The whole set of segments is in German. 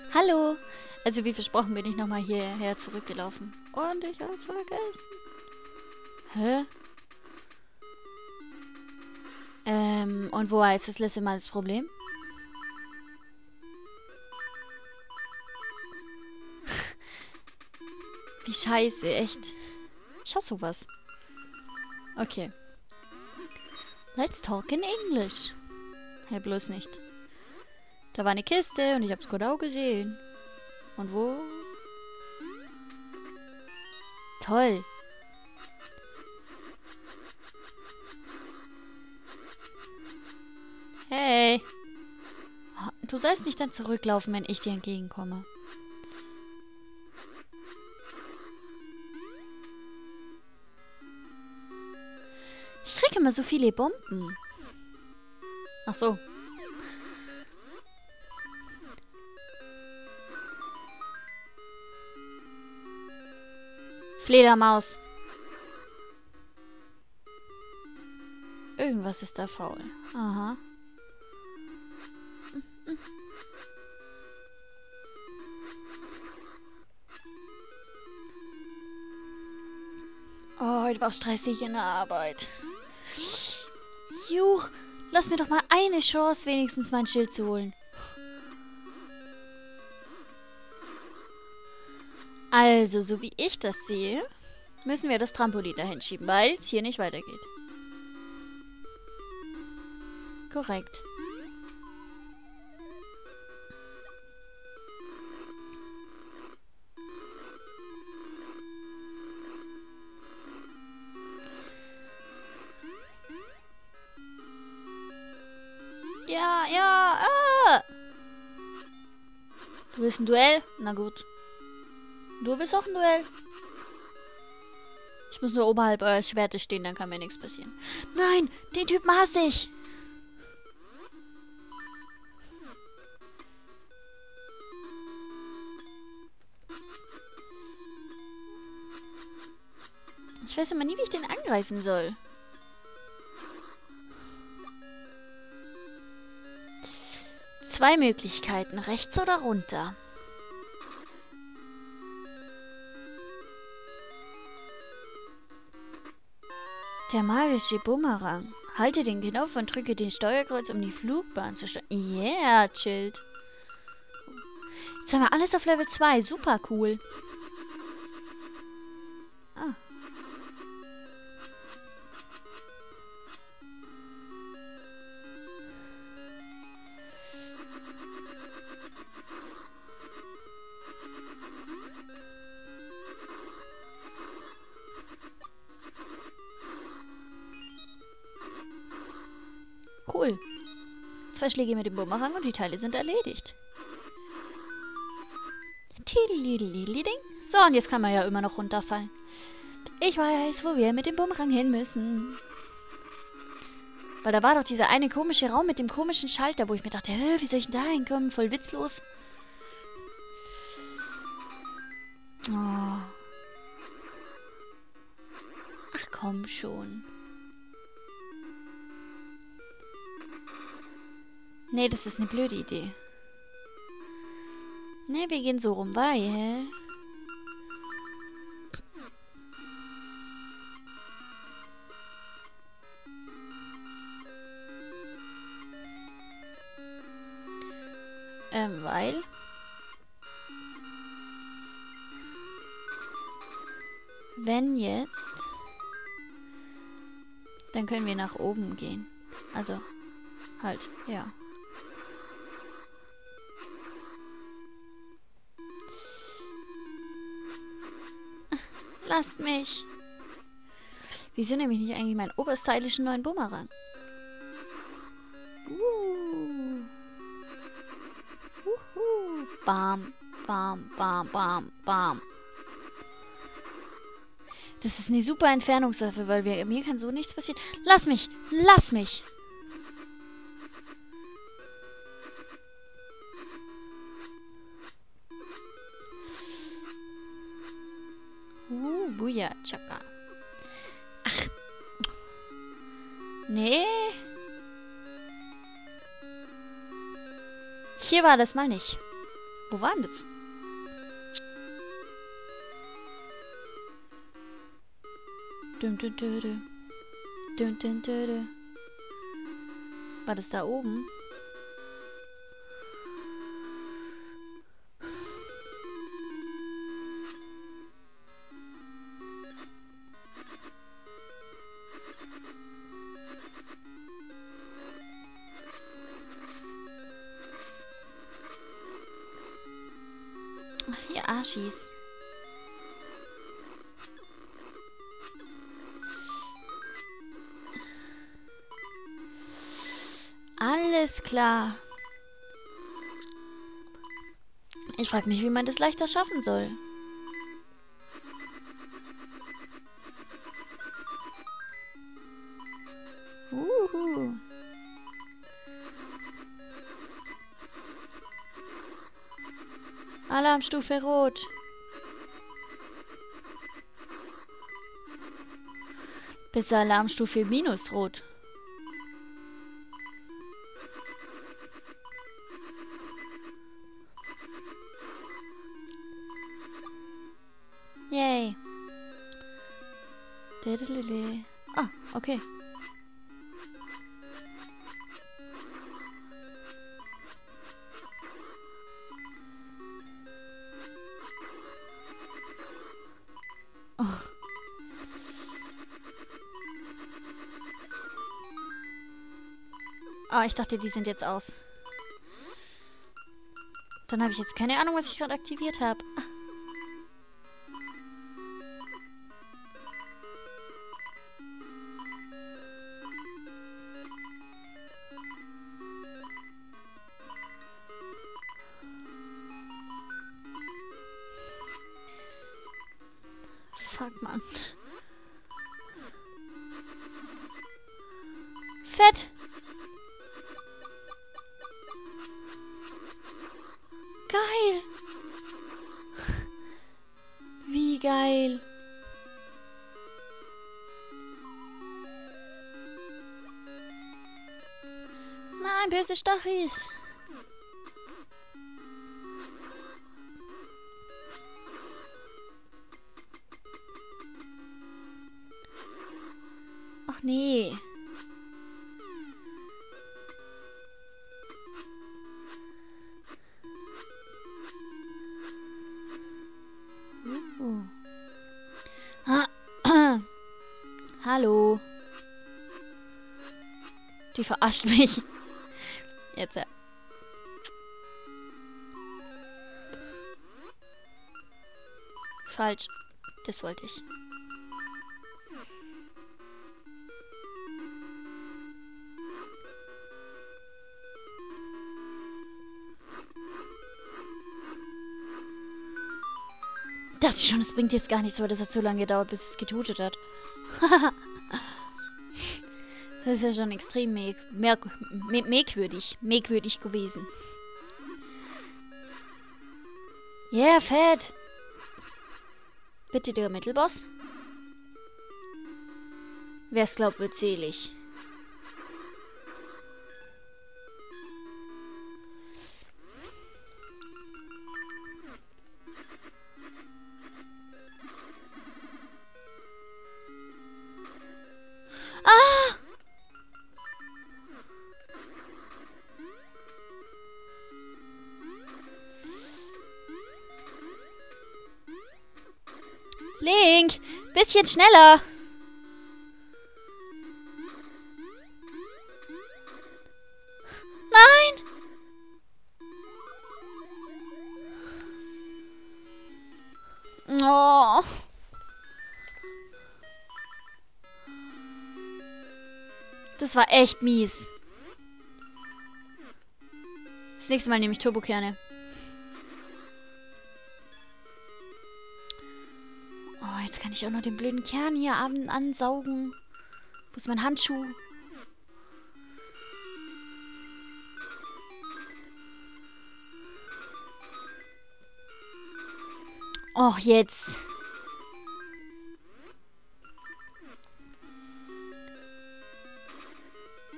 Hallo. Also wie versprochen bin ich nochmal hierher zurückgelaufen. Und ich hab's vergessen. Hä? Und wo war jetzt das letzte Mal das Problem? Wie scheiße, echt. Ich hasse sowas. Okay. Let's talk in English. Hey, bloß nicht. Da war eine Kiste und ich hab's gerade auch gesehen. Und wo? Toll. Hey. Du sollst nicht dann zurücklaufen, wenn ich dir entgegenkomme. Ich kriege immer so viele Bomben. Ach so. Fledermaus. Irgendwas ist da faul. Aha. Oh, heute war stressig in der Arbeit. Juch, lass mir doch mal eine Chance, wenigstens mein Schild zu holen. Also, so wie ich das sehe, müssen wir das Trampolin dahin schieben, weil es hier nicht weitergeht. Korrekt. Ja, ja, ah! Du willst ein Duell? Na gut. Du willst auch ein Duell? Ich muss nur oberhalb eures Schwertes stehen, dann kann mir nichts passieren. Nein, den Typen hasse ich. Ich weiß immer nie, wie ich den angreifen soll. Zwei Möglichkeiten, rechts oder runter. Der magische Bumerang. Halte den Knopf und drücke den Steuerkreuz, um die Flugbahn zu steuern. Yeah, chillt. Jetzt haben wir alles auf Level 2. Super cool. Ah. Cool. 2 Schläge mit dem Bumerang und die Teile sind erledigt. So, und jetzt kann man ja immer noch runterfallen. Ich weiß, wo wir mit dem Bumerang hin müssen. Weil da war doch dieser eine komische Raum mit dem komischen Schalter, wo ich mir dachte, wie soll ich denn da hinkommen? Voll witzlos. Oh. Ach komm schon. Nee, das ist eine blöde Idee. Nee, wir gehen so rum, weil... weil... Wenn jetzt... Dann können wir nach oben gehen. Also, halt, ja. Lasst mich. Wieso nehme ich nicht eigentlich meinen oberstylischen neuen Bumerang? Bam, bam, bam, bam, bam. Das ist eine super Entfernungswaffe, weil mir kann so nichts passieren. Lass mich! Lass mich! Buja, Chaka. Ach. Nee. Hier war das mal nicht. Wo war denn das? Dum, dum, dum, dum. Dum, dum, dum, dum. War das da oben? Ach, ihr Arschis. Alles klar. Ich frage mich, wie man das leichter schaffen soll. Uhu. Alarmstufe Rot. Bis Alarmstufe Minus-Rot. Yay. Ah, okay. Oh. Ah, ich dachte, die sind jetzt aus. Dann habe ich jetzt keine Ahnung, was ich gerade aktiviert habe. Ah. Fuck, Mann. Fett! Geil! Wie geil! Nein, böse Stachis! Ach nee. Hallo. Die verarscht mich. Jetzt ja. Falsch. Das wollte ich. Dachte ich schon, es bringt jetzt gar nichts, weil das hat so lange gedauert, bis es getutet hat. Das ist ja schon extrem merkwürdig gewesen. Yeah, fett. Bitte der Mittelboss. Wer es glaubt, wird selig. Ah! Link, bisschen schneller. Nein! Oh. Das war echt mies. Das nächste Mal nehme ich Turbokerne. Oh, jetzt kann ich auch noch den blöden Kern hier ansaugen. Wo ist mein Handschuh? Och, jetzt.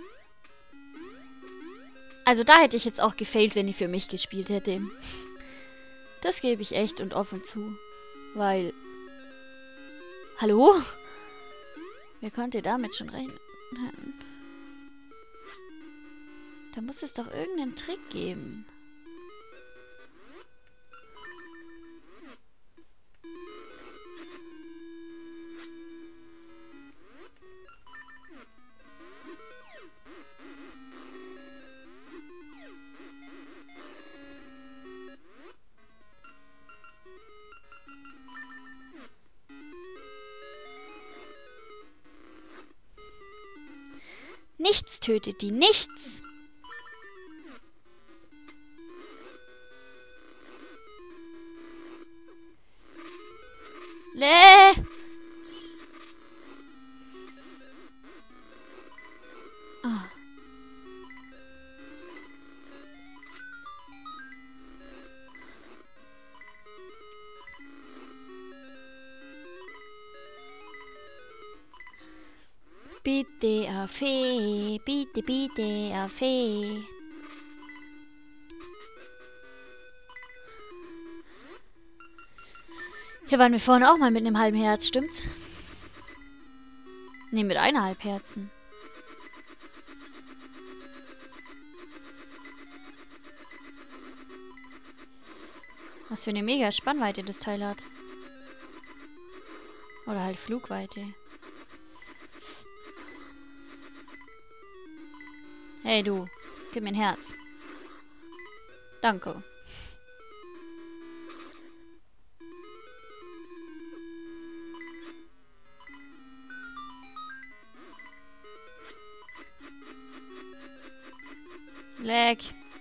Also da hätte ich jetzt auch gefailt, wenn ich für mich gespielt hätte. Das gebe ich echt und offen zu. Weil... Hallo? Wer konnte damit schon rechnen? Da muss es doch irgendeinen Trick geben. Nichts tötet die, nichts! Ah. Bitte a Fee, bitte a Fee. Hier waren wir vorhin auch mal mit einem halben Herz, stimmt's? Ne, mit 1,5 Herzen. Was für eine mega Spannweite das Teil hat. Oder halt Flugweite. Hey du, gib mir ein Herz. Danke. Leck.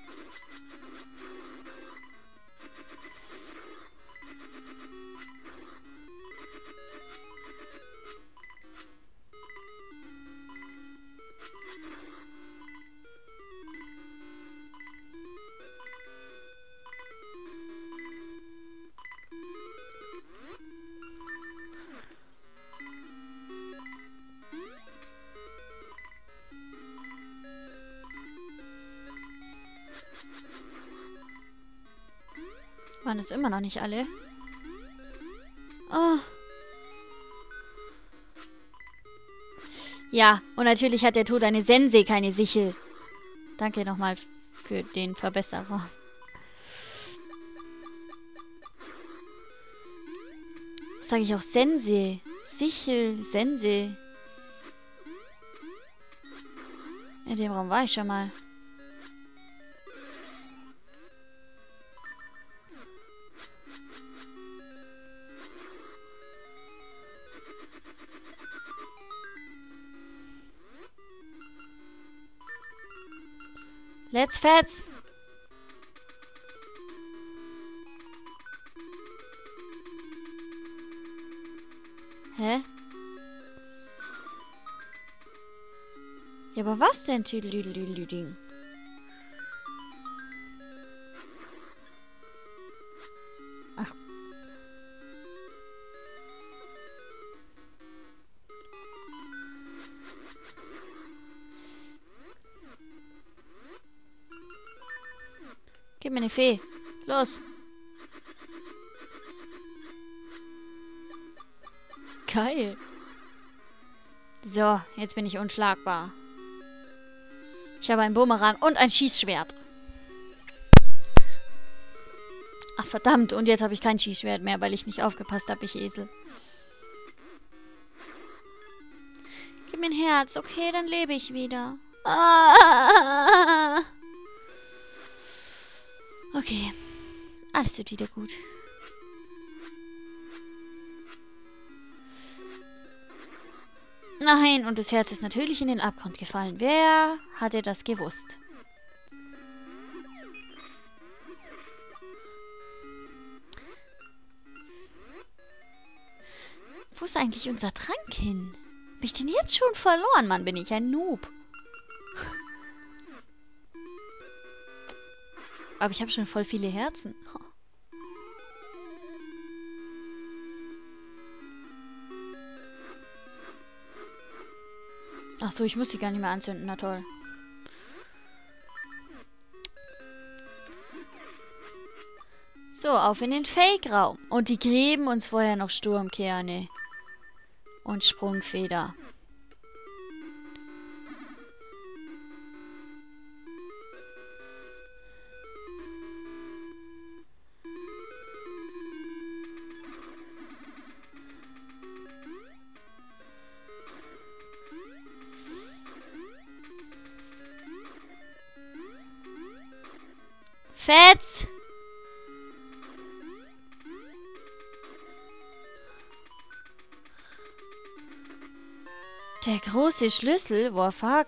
Waren es immer noch nicht alle? Oh. Ja, und natürlich hat der Tod eine Sense, keine Sichel. Danke nochmal für den Verbesserer. Was sage ich auch? Sense. Sichel, Sense. In dem Raum war ich schon mal. Let's fetz! Hä? Ja, aber was denn, Tüdelüdelüding? Ach. Gib mir eine Fee. Los. Geil. So, jetzt bin ich unschlagbar. Ich habe einen Bumerang und ein Schießschwert. Ach verdammt, und jetzt habe ich kein Schießschwert mehr, weil ich nicht aufgepasst habe, ich Esel. Gib mir ein Herz, okay, dann lebe ich wieder. Ah. Okay, alles wird wieder gut. Nein, und das Herz ist natürlich in den Abgrund gefallen. Wer hatte das gewusst? Wo ist eigentlich unser Trank hin? Hab ich den jetzt schon verloren? Mann, bin ich ein Noob. Aber ich habe schon voll viele Herzen. Ach so, ich muss die gar nicht mehr anzünden. Na toll. So, auf in den Fake-Raum. Und die geben uns vorher noch Sturmkerne. Und Sprungfeder. Fetz! Der große Schlüssel? Boah, fuck.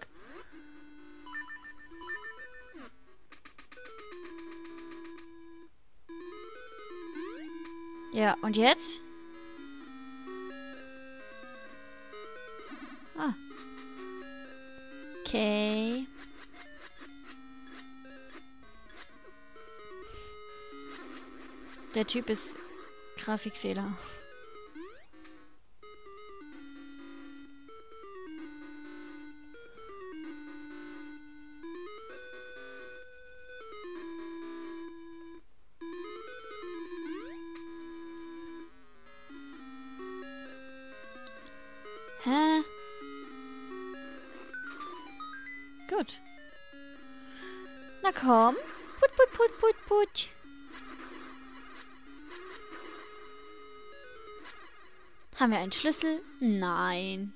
Ja, und jetzt? Ah. Okay. Der Typ ist Grafikfehler. Hä? Gut. Na komm. Put, put, put, put, put. Haben wir einen Schlüssel? Nein.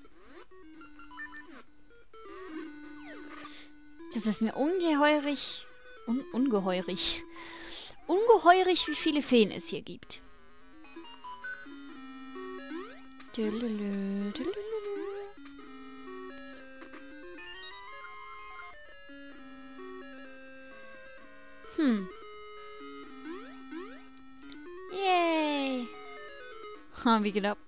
Das ist mir ungeheurig... ungeheurig. Ungeheurig, wie viele Feen es hier gibt. Yay. Ha, wie knapp.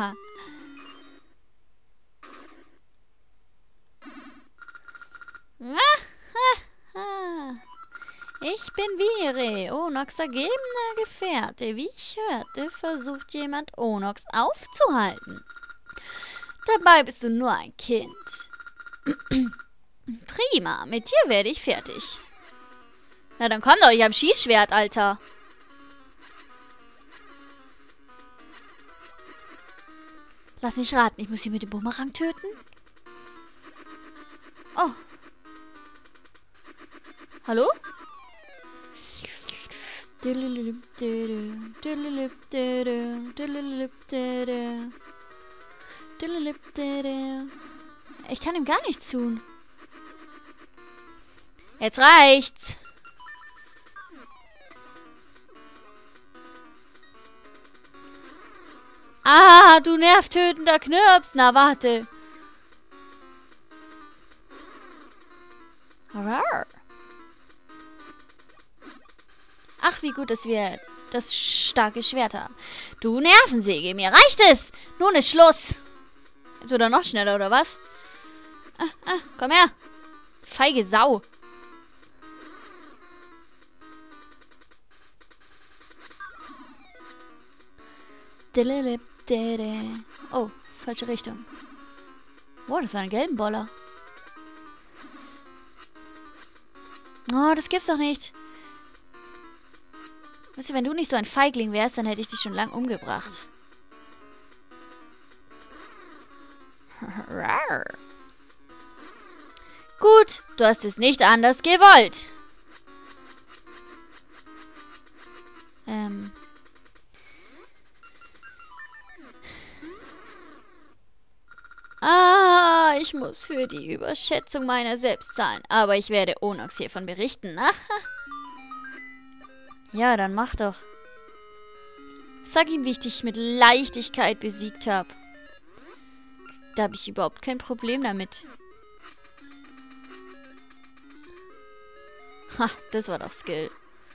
Ich bin Vire, Onox ergebener Gefährte. Wie ich hörte, versucht jemand Onox aufzuhalten. Dabei bist du nur ein Kind. Prima, mit dir werde ich fertig. Na dann komm doch, ich hab Schießschwert, Alter. Lass mich raten, ich muss sie mit dem Bumerang töten? Oh. Hallo? Ich kann ihm gar nichts tun. Jetzt reicht's. Ah, du nervtötender Knirps. Na, warte. Ach, wie gut, dass wir das starke Schwert haben. Du Nervensäge, mir reicht es. Nun ist Schluss. Jetzt oder noch schneller, oder was? Komm her. Feige Sau. Oh, falsche Richtung. Oh, das war ein gelben Boller. Oh, das gibt's doch nicht. Weißt du, wenn du nicht so ein Feigling wärst, dann hätte ich dich schon lang umgebracht. Gut, du hast es nicht anders gewollt. Ich muss für die Überschätzung meiner selbst zahlen. Aber ich werde Onox hiervon berichten. Ja, dann mach doch. Sag ihm, wie ich dich mit Leichtigkeit besiegt habe. Da habe ich überhaupt kein Problem damit. Ha, das war doch Skill.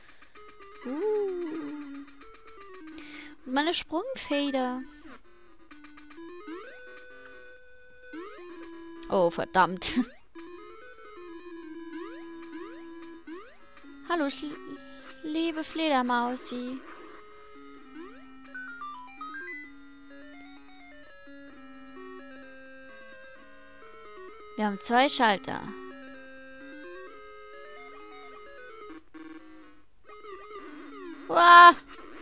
Und meine Sprungfeder. Oh, verdammt. Hallo, liebe Fledermausi. Wir haben 2 Schalter. Uah.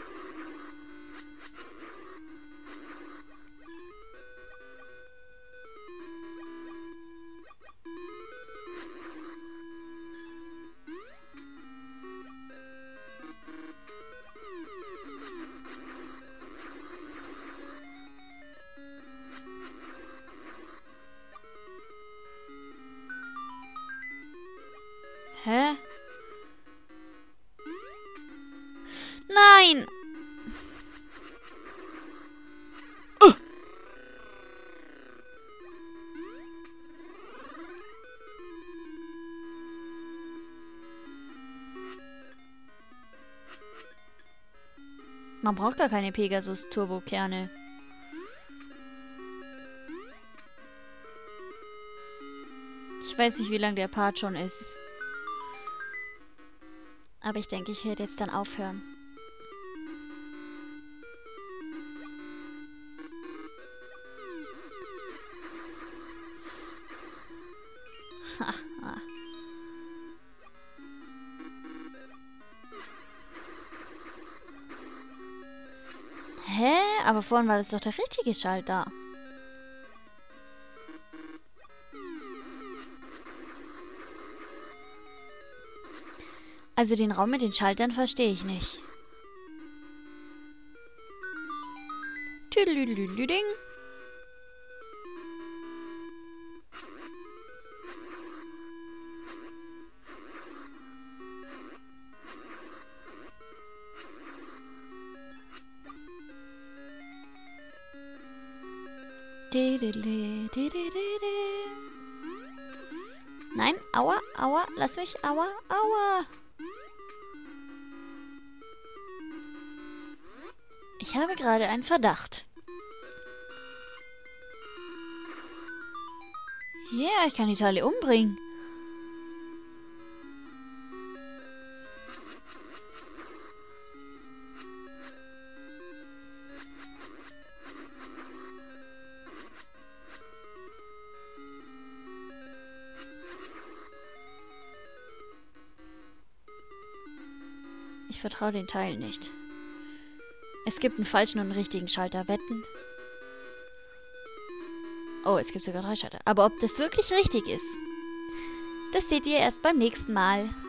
Hä? Nein! Man braucht gar keine Pegasus-Turbo-Kerne. Ich weiß nicht, wie lang der Part schon ist. Aber ich denke, ich werde jetzt dann aufhören. Hä? Aber vorhin war das doch der richtige Schalter. Also den Raum mit den Schaltern verstehe ich nicht. Tüdelüdelüding. Nein, aua, aua, lass mich, aua, aua. Ich habe gerade einen Verdacht. Ja, yeah, ich kann die Teile umbringen. Ich vertraue den Teilen nicht. Es gibt einen falschen und einen richtigen Schalter. Wetten? Oh, es gibt sogar 3 Schalter. Aber ob das wirklich richtig ist, das seht ihr erst beim nächsten Mal.